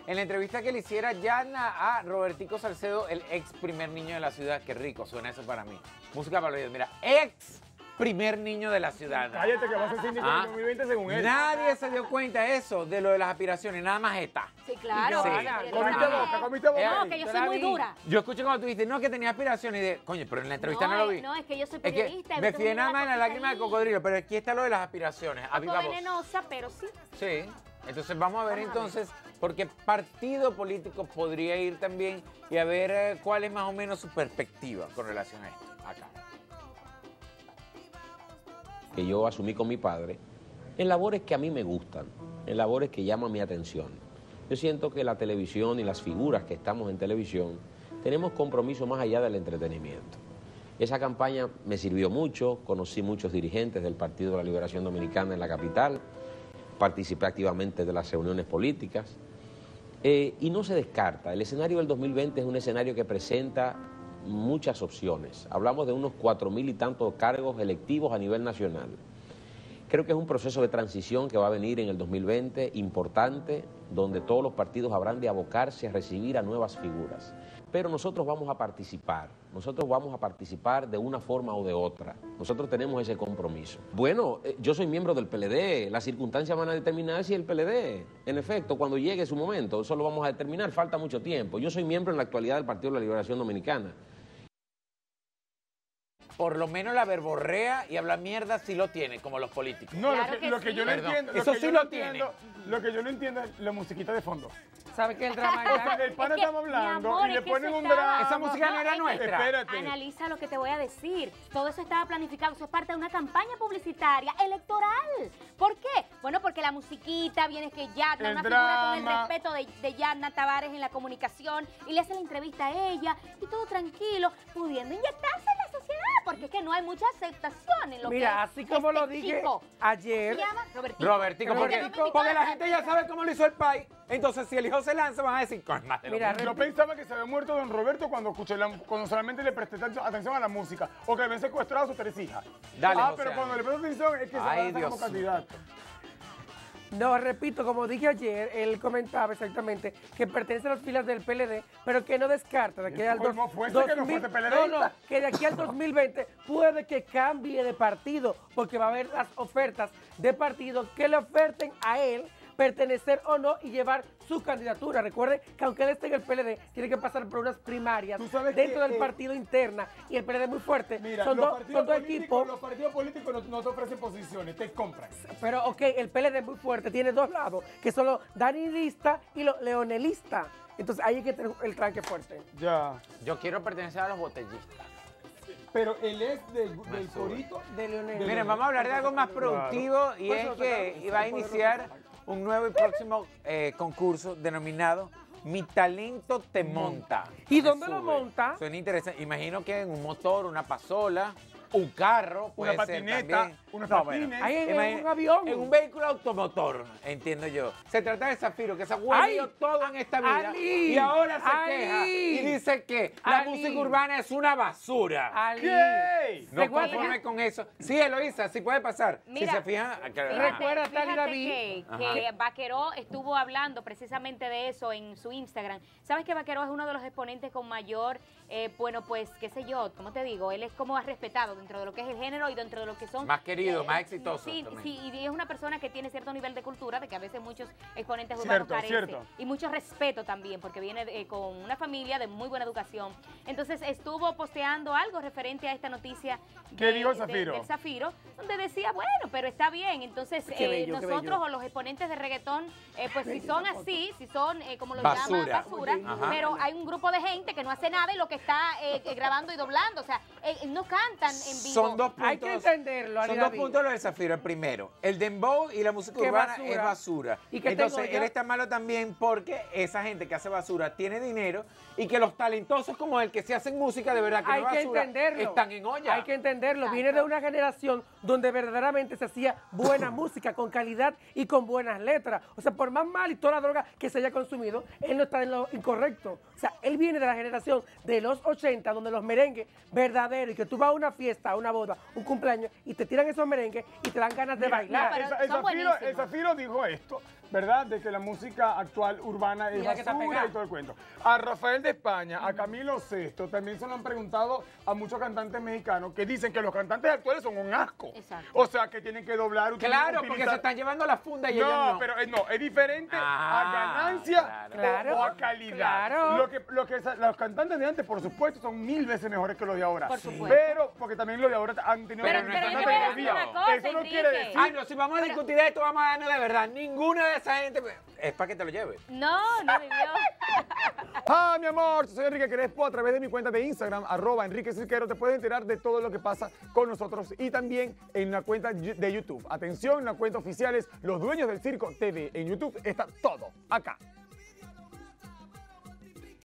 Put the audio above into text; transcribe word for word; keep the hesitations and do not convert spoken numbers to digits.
en la entrevista que le hiciera Yana a Robertico Salcedo, el ex primer niño de la ciudad. Qué rico suena eso para mí. Música para los oídos. Mira, ex primer niño de la ciudad. Cállate que vas a ser síndico en el dos mil veinte según él. Nadie se dio cuenta de eso, de lo de las aspiraciones, nada más está. Sí, claro. Sí. Comiste boca, comiste boca. No, que yo soy muy dura. Yo escuché cuando tú dijiste, no, que tenía aspiraciones, y de, coño, pero en la entrevista no, no lo vi. No, es que yo soy Es que periodista. me fijé nada más en la lágrima de cocodrilo, pero aquí está lo de las aspiraciones. A Un viva poco voz. venenosa, pero sí. Sí, entonces vamos a ver entonces, porque partido político podría ir también y a ver eh, cuál es más o menos su perspectiva con relación a esto, acá. Que yo asumí con mi padre, en labores que a mí me gustan, en labores que llaman mi atención. Yo siento que la televisión y las figuras que estamos en televisión tenemos compromiso más allá del entretenimiento. Esa campaña me sirvió mucho, conocí muchos dirigentes del Partido de la Liberación Dominicana en la capital, participé activamente de las reuniones políticas eh, y no se descarta. El escenario del dos mil veinte es un escenario que presenta muchas opciones. Hablamos de unos cuatro mil y tantos cargos electivos a nivel nacional. Creo que es un proceso de transición que va a venir en el dos mil veinte importante, donde todos los partidos habrán de abocarse a recibir a nuevas figuras. Pero nosotros vamos a participar, nosotros vamos a participar de una forma o de otra. Nosotros tenemos ese compromiso. Bueno, eh, yo soy miembro del P L D, las circunstancias van a determinar si el P L D, en efecto, cuando llegue su momento, eso lo vamos a determinar, falta mucho tiempo. Yo soy miembro en la actualidad del Partido de la Liberación Dominicana. Por lo menos la verborrea y habla mierda sí lo tiene, como los políticos. No, Claro lo que, que lo que sí. yo no Perdón. entiendo. Eso que sí yo lo no tiene. entiendo- Lo que yo no entiendo es la musiquita de fondo. ¿Sabe que el drama O sea, ya? el pana Es que, estamos hablando mi amor, y le es que ponen eso un estaba- drama. Esa música no era es que- nuestra. Espérate. Analiza lo que te voy a decir. Todo eso estaba planificado, eso es parte de una campaña publicitaria electoral. ¿Por qué? Bueno, porque la musiquita, viene que Yana, El una figura con el drama. respeto de, de Yana Tavares en la comunicación, y le hace la entrevista a ella, y todo tranquilo, pudiendo inyectarse en la sociedad, porque es que no hay mucha aceptación en lo que Mira, es así como este lo dije chico. ayer, Se llama Robertico. Robertico, porque, Robertico. porque la gente ya sabe cómo lo hizo el país. Entonces, si el hijo se lanza, van a decir, con más de lo Mira, mismo. Yo pensaba que se había muerto don Roberto cuando escuché la, cuando solamente le presté atención atención a la música, o que habían secuestrado a sus tres hijas. Dale, ah, José pero cuando Ángel. le presto atención es que se Ay, lanza Dios como candidato. no, repito, como dije ayer, él comentaba exactamente que pertenece a las filas del P L D, pero que no descarta de que al dos- ¿Cómo fuese dos que no mil- fuese no, PLDista? no, que de aquí al dos mil veinte puede que cambie de partido, porque va a haber las ofertas de partidos que le oferten a él pertenecer o no y llevar su candidatura. Recuerde que aunque él esté en el P L D, tiene que pasar por unas primarias Tú sabes dentro que, del eh, partido interna, y el P L D es muy fuerte. Mira, son, los, dos- partidos son dos políticos, equipos. los partidos políticos no, no te ofrecen posiciones, te compran. Pero, ok, el P L D es muy fuerte, tiene dos lados, que son los danilistas y los leonelistas. Entonces, ahí hay que tener el tranque fuerte. Ya. Yo quiero pertenecer a los botellistas. Pero él es del, del Basura. corito. De leonel. Miren, vamos a hablar de algo más productivo y Por es eso que sacaron- va a iniciar un nuevo y próximo eh, concurso denominado Mi Talento Te Monta. ¿Y Me dónde lo sube. monta? Suena interesante. Imagino que en un motor, una pasola, un carro, puede Una ser patineta, también. unos No, patines. bueno, Ahí en imagina- un avión. En un vehículo automotor, entiendo yo. Se trata de Zafiro, que se ha huelido Ay, todo en esta vida. Ali, y ahora se Ali. queja y dice que la Ali. música urbana es una basura. Ali. ¿Qué? No Recuerda- conforme con eso. Sí, Eloísa, sí puede pasar. Mira, si se fijan... que- Recuerda, Fíjate, Tali fíjate David. que, Ajá. que Vaqueró estuvo hablando precisamente de eso en su Instagram. ¿Sabes que Vaqueró es uno de los exponentes con mayor, eh, bueno, pues, qué sé yo, ¿cómo te digo? Él es como respetado dentro de lo que es el género y dentro de lo que son... Más querido, eh, más exitoso Sí, también. sí, y es una persona que tiene cierto nivel de cultura, de que a veces muchos exponentes urbanos Cierto, carecen. cierto. Y mucho respeto también, porque viene de- con una familia de muy buena educación. Entonces estuvo posteando algo referente a esta noticia ¿Qué dijo el Zafiro? del Zafiro, donde decía, bueno, pero está bien. Entonces Qué eh, bello, qué nosotros bello. o los exponentes de reggaetón, eh, pues si son así, si son, eh, como lo Basura. llaman, basura, Ajá. pero hay un grupo de gente que no hace nada y lo que está eh, eh, grabando y doblando, o sea, eh, no cantan en vivo. Son dos puntos. Hay que entenderlo, Ali Son dos David. puntos lo del Zafiro. El primero, el dembow y la música Qué urbana basura. es basura. ¿Y qué Entonces, tengo yo? él está malo también porque esa gente que hace basura tiene dinero y que los talentosos como él que se hacen música de verdad que Hay no es que basura, entenderlo. están en olla. Hay que entenderlo. Exacto. Viene de una generación donde verdaderamente se hacía buena música, con calidad y con buenas letras. O sea, por más mal y toda la droga que se haya consumido, él no está en lo incorrecto. O sea, él viene de la generación de los ochenta, donde los merengues verdaderos, y que tú vas a una fiesta, a una boda, un cumpleaños, y te tiran esos merengues y te dan ganas de Mira, bailar. pero el, el son Zafiro, el buenísimos. Zafiro dijo esto, ¿verdad? De que la música actual urbana es Mira que está basura pegada. y todo el cuento. A Rafael de España, a Camilo Sesto, también se lo han preguntado a muchos cantantes mexicanos que dicen que los cantantes actuales son un asco. Exacto. O sea, que tienen que doblar, util- Claro, porque utilizar- se están llevando la funda y ellos No, no. pero eh, no, es diferente Ah, a ganancia claro. o- Claro, o, a calidad. claro. Lo que, lo que esa- los cantantes de antes, por supuesto, son mil veces mejores que los de ahora. Por supuesto. Pero, porque también los de ahora han tenido Pero, no pero es yo tan te voy a tecnología. decir una cosa, Eso no Enrique. quiere decir- Ay, no, si vamos a discutir esto, vamos a darnos de verdad. Ninguna de esa gente es para que te lo lleves. No, no vivió. Ah, mi amor, soy Enrique Crespo. A través de mi cuenta de Instagram, arroba Enrique Cirquero, te puedes enterar de todo lo que pasa con nosotros y también en la cuenta de YouTube. Atención, la cuenta oficial es Los Dueños del Circo T V. En YouTube está todo acá.